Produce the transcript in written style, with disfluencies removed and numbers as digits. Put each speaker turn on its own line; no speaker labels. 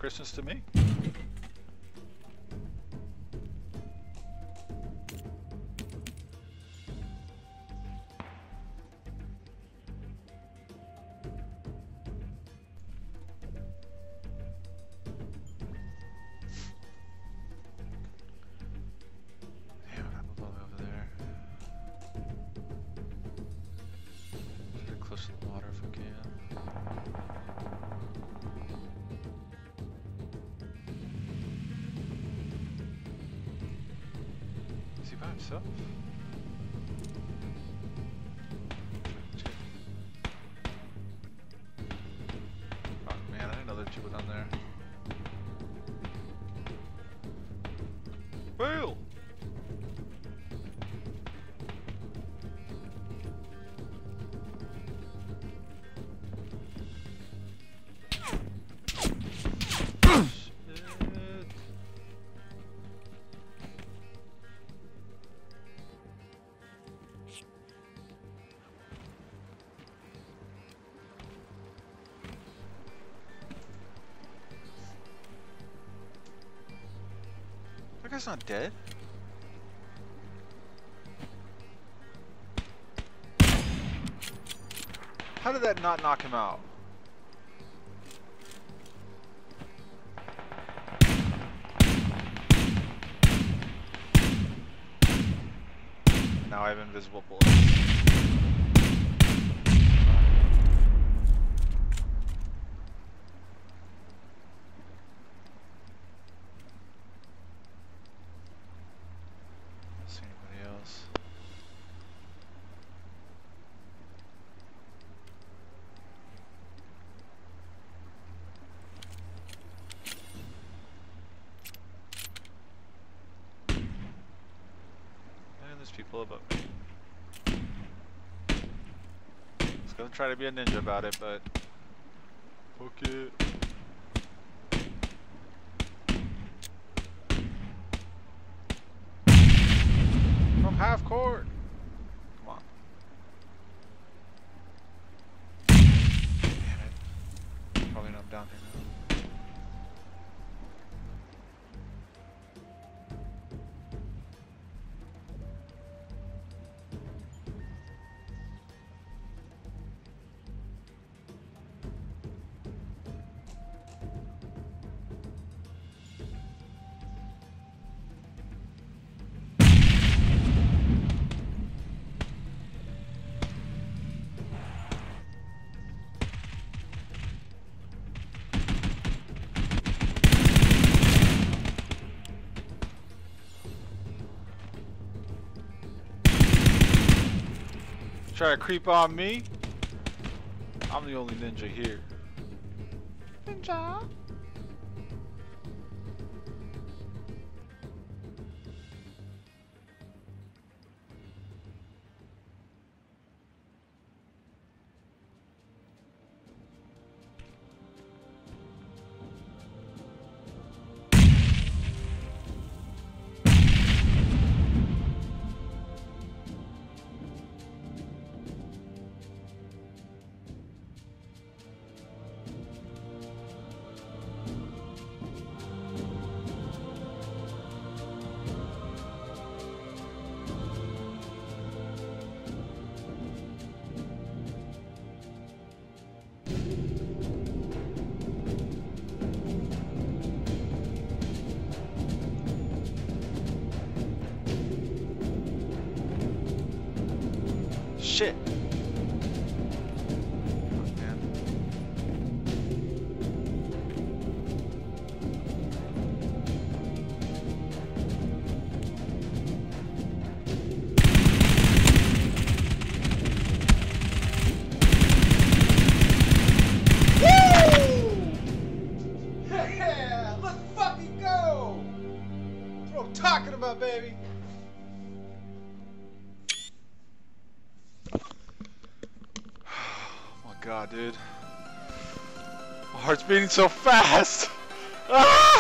Christmas to me. By himself? Oh man, I didn't know there were people down there. Wheel! That guy's not dead. How did that not knock him out? Now I have invisible bullets. There's people above me. I was gonna try to be a ninja about it, but fuck it. From half court. Come on. Damn it. Probably not down here now. Try to creep on me? I'm the only ninja here. Ninja? Shit. Fuck, man.
Yeah! Let's fucking go! That's what I'm talking about, baby!
God, dude. My heart's beating so fast! Ah!